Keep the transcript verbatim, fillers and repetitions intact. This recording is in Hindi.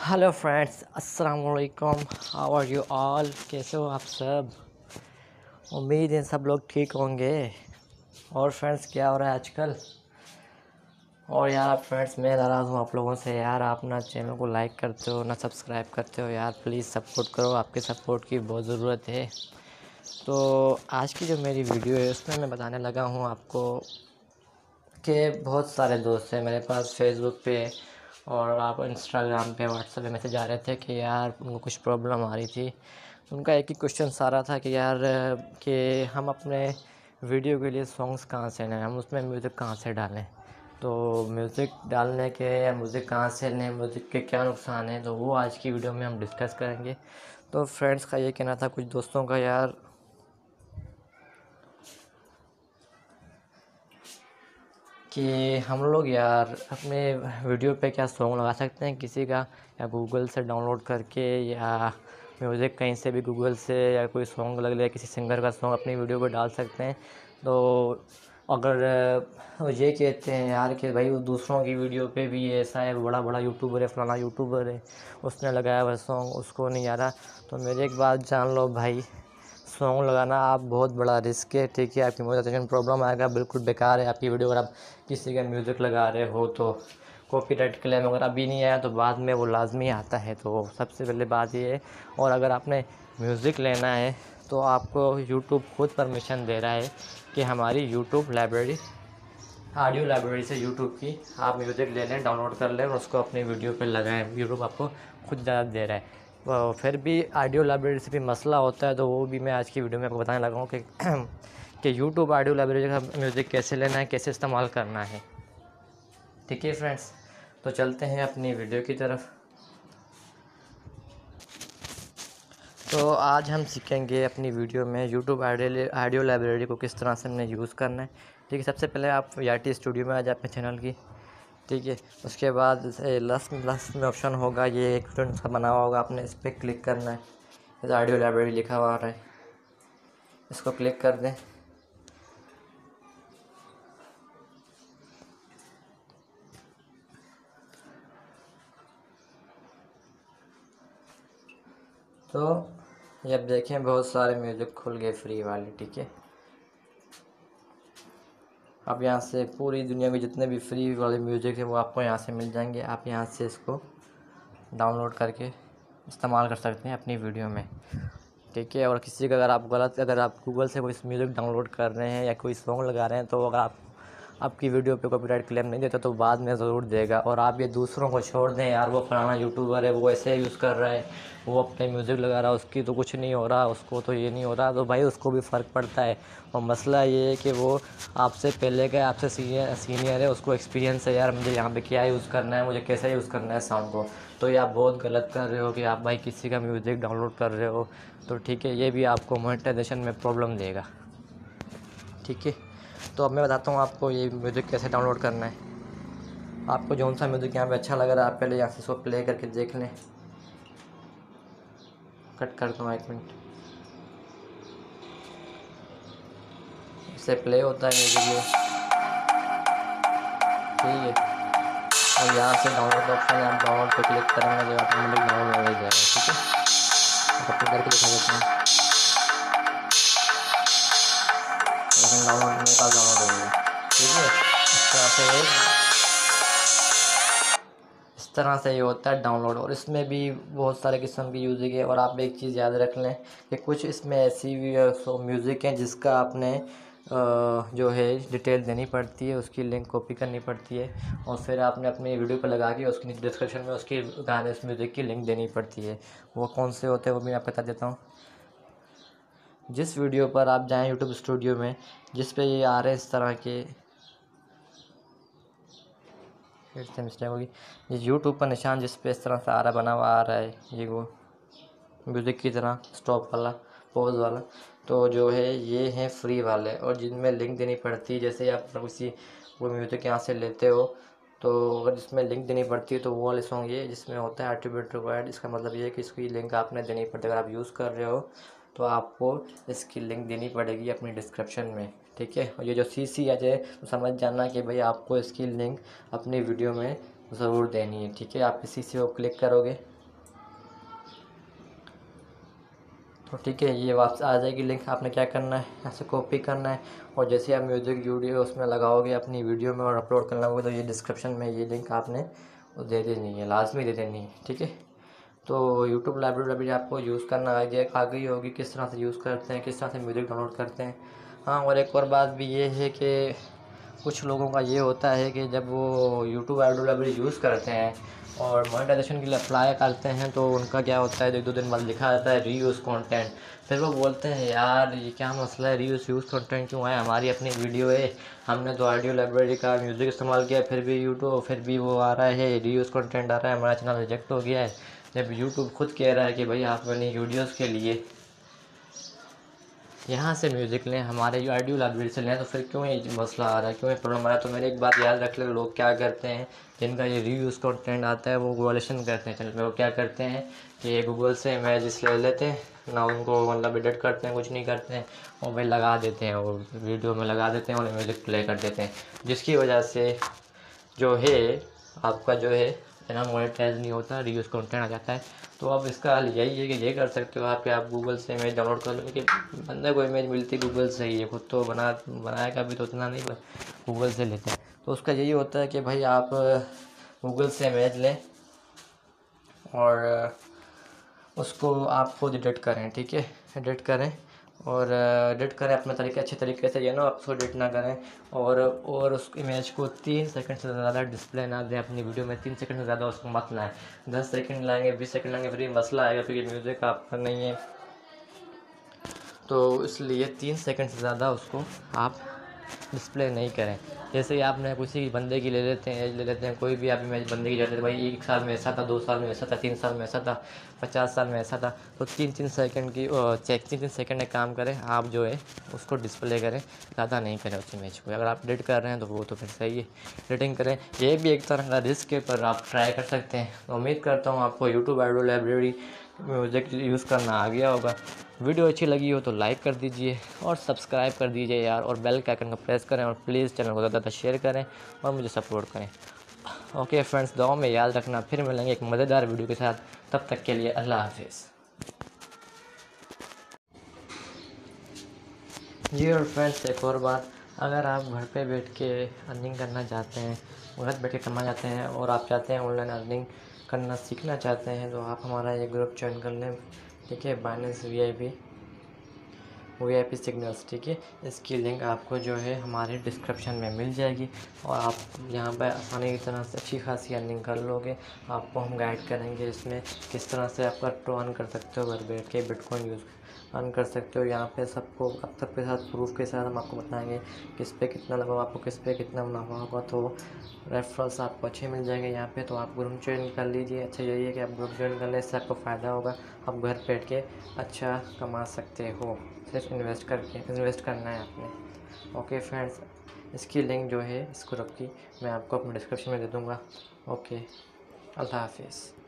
हेलो फ्रेंड्स, अस्सलाम वालेकुम। How are you all? कैसे हो आप सब? उम्मीद है सब लोग ठीक होंगे। और फ्रेंड्स, क्या हो रहा है आजकल? और यार फ्रेंड्स, मैं नाराज़ हूँ आप लोगों से। यार आप ना चैनल को लाइक करते हो ना सब्सक्राइब करते हो। यार प्लीज़ सपोर्ट करो, आपके सपोर्ट की बहुत ज़रूरत है। तो आज की जो मेरी वीडियो है उसमें मैं बताने लगा हूँ आपको कि बहुत सारे दोस्त हैं मेरे पास फेसबुक पे और आप इंस्टाग्राम पे व्हाट्सएप पे मैसेज आ रहे थे कि यार उनको कुछ प्रॉब्लम आ रही थी। उनका एक ही क्वेश्चन सारा था कि यार कि हम अपने वीडियो के लिए सॉन्ग्स कहाँ से लें, हम उसमें म्यूज़िक कहाँ से डालें। तो म्यूज़िक डालने के या म्यूज़िक कहाँ से लें, म्यूज़िक के क्या नुकसान हैं, तो वो आज की वीडियो में हम डिस्कस करेंगे। तो फ्रेंड्स का ये कहना था कुछ दोस्तों का यार कि हम लोग यार अपने वीडियो पे क्या सॉन्ग लगा सकते हैं किसी का, या गूगल से डाउनलोड करके, या म्यूज़िक कहीं से भी गूगल से या कोई सॉन्ग लग ले किसी सिंगर का सॉन्ग अपनी वीडियो पे डाल सकते हैं। तो अगर वो ये कहते हैं यार कि भाई वो दूसरों की वीडियो पे भी ऐसा है, बड़ा बड़ा यूट्यूबर है, फलाना यूट्यूबर है, उसने लगाया हुआ सॉन्ग उसको नहीं आ रहा, तो मेरी एक बात जान लो भाई, सॉन्ग लगाना आप बहुत बड़ा रिस्क है। ठीक है, आपकी मोनेटाइजेशन प्रॉब्लम आएगा, बिल्कुल बेकार है आपकी वीडियो। अगर आप किसी का म्यूज़िक लगा रहे हो तो कॉपीराइट क्लेम अगर अभी नहीं आया तो बाद में वो लाजमी आता है। तो सबसे पहले बात ये है। और अगर आपने म्यूज़िक लेना है तो आपको यूट्यूब खुद परमिशन दे रहा है कि हमारी यूट्यूब लाइब्रेरी, ऑडियो लाइब्रेरी से यूट्यूब की आप म्यूज़िक ले लें, डाउनलोड कर लें और उसको अपनी वीडियो पर लगाएं। यूट्यूब आपको खुद इजाज़त दे रहा है। वो फिर भी ऑडियो लाइब्रेरी से भी मसला होता है, तो वो भी मैं आज की वीडियो में आपको बताने लगा हूँ कि कि यूट्यूब ऑडियो लाइब्रेरी का म्यूज़िक कैसे लेना है, कैसे इस्तेमाल करना है। ठीक है फ्रेंड्स, तो चलते हैं अपनी वीडियो की तरफ। तो आज हम सीखेंगे अपनी वीडियो में यूट्यूब ऑडियो ऑडियो लाइब्रेरी को किस तरह से हमने यूज़ करना है। ठीक है, सबसे पहले आप याटी स्टूडियो में आ जाए अपने चैनल की। ठीक है, उसके बाद लास्ट लास्ट में ऑप्शन होगा, ये एक स्टूडेंट का बना हुआ होगा, आपने इस पर क्लिक करना है। इस ऑडियो लाइब्रेरी लिखा हुआ आ रहा है, इसको क्लिक कर दें। तो ये अब देखें बहुत सारे म्यूज़िक खुल गए फ्री वाले। ठीक है, अब यहाँ से पूरी दुनिया में जितने भी फ्री वाले म्यूज़िक है वो आपको यहाँ से मिल जाएंगे। आप यहाँ से इसको डाउनलोड करके इस्तेमाल कर सकते हैं अपनी वीडियो में। ठीक है, और किसी का अगर आप गलत अगर आप गूगल से कोई म्यूज़िक डाउनलोड कर रहे हैं या कोई सॉन्ग लगा रहे हैं, तो अगर आप आपकी वीडियो पे कॉपीराइट क्लेम नहीं देता तो बाद में ज़रूर देगा। और आप ये दूसरों को छोड़ दें, यार वो फलाना यूट्यूबर है, वो ऐसे यूज़ कर रहा है, वो अपने म्यूज़िक लगा रहा है, उसकी तो कुछ नहीं हो रहा, उसको तो ये नहीं हो रहा, तो भाई उसको भी फ़र्क पड़ता है। और मसला ये है कि वो आपसे पहले का, आपसे सीनियर सीनियर है, उसको एक्सपीरियंस है यार मुझे यहाँ पे क्या यूज़ करना है, मुझे कैसे यूज़ करना है साउंड को। तो ये आप बहुत गलत कर रहे हो कि आप भाई किसी का म्यूज़िक डाउनलोड कर रहे हो। तो ठीक है, ये भी आपको मोनेटाइजेशन में प्रॉब्लम देगा। ठीक है, तो अब मैं बताता हूँ आपको ये म्यूज़िक कैसे डाउनलोड करना है। आपको जौन सा म्यूज़िक यहाँ पे अच्छा लग रहा है आप पहले यहाँ से इसको प्ले करके देख लें। कट करता हूँ एक मिनट। इससे प्ले होता है म्यूज़िक ये। ठीक है, और यहाँ से डाउनलोड का ऑप्शन है, आप डाउनलोड पे क्लिक करेंगे तो ऑटोमेटिक डाउनलोड हो जाएगा। ठीक है, तो अपने करके दिखा देते हैं। लेकिन डाउनलोड मेरे पास डाउनलोड हो गया। ठीक है, इस तरह से ये इस तरह से ये होता है डाउनलोड। और इसमें भी बहुत सारे किस्म की म्यूज़िक है। और आप एक चीज़ याद रख लें कि कुछ इसमें ऐसी भी म्यूज़िक हैं जिसका आपने जो है डिटेल देनी पड़ती है, उसकी लिंक कॉपी करनी पड़ती है, और फिर आपने अपनी वीडियो पर लगा के उसकी डिस्क्रिप्शन में उसकी गाने उस म्यूज़िक की लिंक देनी पड़ती है। वो कौन से होते हैं वो भी मैं आपको बता देता हूँ। जिस वीडियो पर आप जाएँ यूट्यूब स्टूडियो में, जिस पे ये आ रहे हैं इस तरह के, फिर से मिस्टेक होगी, ये यूट्यूब पर निशान जिस पे इस तरह से आ रहा बना हुआ आ रहा है, ये वो म्यूज़िक की तरह स्टॉप वाला, पॉज वाला, तो जो है ये हैं फ्री वाले, और जिनमें लिंक देनी पड़ती है। जैसे आप किसी वो म्यूज़िक यहाँ से लेते हो तो अगर जिसमें लिंक देनी पड़ती है तो वो वाले सॉन्ग ये जिसमें होता है एट्रीब्यूट रिक्वायर्ड, इसका मतलब ये है कि इसकी लिंक आपने देनी पड़ती है। अगर आप यूज़ कर रहे हो तो आपको इसकी लिंक देनी पड़ेगी अपनी डिस्क्रिप्शन में। ठीक है, और ये जो सी सी आ जाए तो समझ जाना कि भाई आपको इसकी लिंक अपनी वीडियो में ज़रूर देनी है। ठीक है, आप इसी से वो क्लिक करोगे तो ठीक है, ये वापस आ जाएगी लिंक। आपने क्या करना है, ऐसे कॉपी करना है और जैसे आप म्यूज़िक वीडियो उसमें लगाओगे अपनी वीडियो में और अपलोड करना होगा, तो ये डिस्क्रिप्शन में ये लिंक आपने वो दे देनी है, लाजमी दे देनी है। ठीक है, तो यूट्यूब लाइब्रेरी अभी आपको यूज़ करना आ गया आ गई होगी, किस तरह से यूज़ करते हैं, किस तरह से म्यूज़िक डाउनलोड करते हैं। हाँ, और एक और बात भी ये है कि कुछ लोगों का ये होता है कि जब वो यूट्यूब ऑडियो लाइब्रेरी यूज़ करते हैं और मोनेटाइजेशन के लिए अप्लाई करते हैं, तो उनका क्या होता है, एक दो दिन बाद लिखा जाता है रीयूज़ कंटेंट। फिर वो बोलते हैं यार ये क्या मसला है, रीयूज़ यूज़ कंटेंट क्यों आया, हमारी अपनी वीडियो है, हमने तो ऑडियो लाइब्रेरी का म्यूज़िक इस्तेमाल किया, फिर भी यूट्यूब फिर भी वो आ रहा है, रीयूज़ कंटेंट आ रहा है, हमारा चैनल रिजेक्ट हो गया है। जब यूट्यूब खुद कह रहा है कि भाई आप अपनी वीडियोज़ के लिए यहाँ से म्यूज़िक लें, हमारे जो ऑडियो लाइब्रेरी से लें, तो फिर क्यों ये मसला आ रहा है, क्यों ये प्रॉब्लम आ रहा है। तो मेरी एक बात याद रख ले, लोग क्या करते हैं जिनका ये रीयूज़ कंटेंट आता है वो वॉलेशन करते हैं चैनल में। वो क्या करते हैं कि गूगल से इमेजेस ले लेते हैं ना, उनको मतलब एडिट करते हैं, कुछ नहीं करते हैं, और भाई लगा देते हैं और वीडियो में लगा देते हैं और म्यूज़िक प्ले कर देते हैं, जिसकी वजह से जो है आपका जो है चैनल मोनेटाइज नहीं होता, रीयूज़ कंटेंट आ जाता है। तो अब इसका हल यही है कि ये कर सकते हो आप कि आप गूगल से इमेज डाउनलोड कर लो, कि बंदे को इमेज मिलती गूगल से ही है, खुद तो बना बनाएगा भी तो उतना नहीं, गूगल से लेते हैं। तो उसका यही होता है कि भाई आप गूगल से इमेज लें और उसको आप खुद एडिट करें। ठीक है, एडिट करें और एडिट करें अपने तरीके अच्छे तरीके से, ये ना आप उसको एडिट ना करें, और और उस इमेज को तीन सेकंड से ज़्यादा डिस्प्ले ना दें अपनी वीडियो में, तीन सेकंड से ज़्यादा उसको मत लाएं। दस सेकंड लाएंगे, बीस सेकंड लाएंगे, फिर ये मसला आएगा क्योंकि म्यूज़िक आपका नहीं है, तो इसलिए तीन सेकंड से ज़्यादा उसको आप डिस्प्ले नहीं करें। जैसे ही आपने किसी बंदे की ले लेते हैं एज ले लेते हैं, कोई भी आप इमेज बंदे की ले लेते हैं, भाई एक साल में ऐसा था, दो साल में ऐसा था, तीन साल में ऐसा था, पचास साल में ऐसा था, तो तीन तीन सेकंड की चेक तीन तीन सेकंड एक काम करें आप जो है उसको डिस्प्ले करें, ज़्यादा नहीं करें उस इमेज को। अगर आप एडिट कर रहे हैं तो वो तो फिर सही है, एडिटिंग करें। ये भी एक तरह का रिस्क है, पर आप ट्राई कर सकते हैं। तो उम्मीद करता हूँ आपको YouTube audio library music use करना आ गया होगा। वीडियो अच्छी लगी हो तो लाइक कर दीजिए और सब्सक्राइब कर दीजिए यार, और बेल के आइकन को प्रेस करें, और प्लीज़ चैनल को ज़्यादा शेयर करें और मुझे सपोर्ट करें। ओके फ्रेंड्स, दुआ में याद रखना, फिर मिलेंगे एक मज़ेदार वीडियो के साथ, तब तक के लिए अल्लाह हाफिज़। जी और फ्रेंड्स, एक और बात, अगर आप घर पे बैठ के अर्निंग करना चाहते हैं, घर बैठ के कमा चाहते हैं और आप चाहते हैं ऑनलाइन अर्निंग करना सीखना चाहते हैं, तो आप हमारा ये ग्रुप ज्वाइन कर लें। ठीक है, Binance V I P V I P signals. ठीक है, इसकी लिंक आपको जो है हमारे डिस्क्रिप्शन में मिल जाएगी और आप यहाँ पर आसानी की तरह से अच्छी खासी अर्निंग कर लोगे। आपको हम गाइड करेंगे इसमें किस तरह से आप क्रिप्टो अर्न कर सकते हो, घर बैठ के बिटकॉइन यूज़ अर्न कर सकते हो। यहाँ पे सबको अब तक के साथ प्रूफ के साथ हम आपको बताएंगे किस पे कितना लगा, आपको किस पे कितना मुनाफा होगा। तो रेफरल्स आपको अच्छे मिल जाएंगे यहाँ पे, तो आप ग्रुप ज्वाइन कर लीजिए। अच्छा यही है कि आप ग्रुप ज्वाइन करने से आपको फ़ायदा होगा, आप घर बैठ के अच्छा कमा सकते हो, सिर्फ इन्वेस्ट करके इन्वेस्ट करना है आपने। ओके फ्रेंड्स, इसकी लिंक जो है इस ग्रुप की मैं आपको अपने डिस्क्रिप्शन में दे दूँगा। ओके, अल्लाह हाफिज़।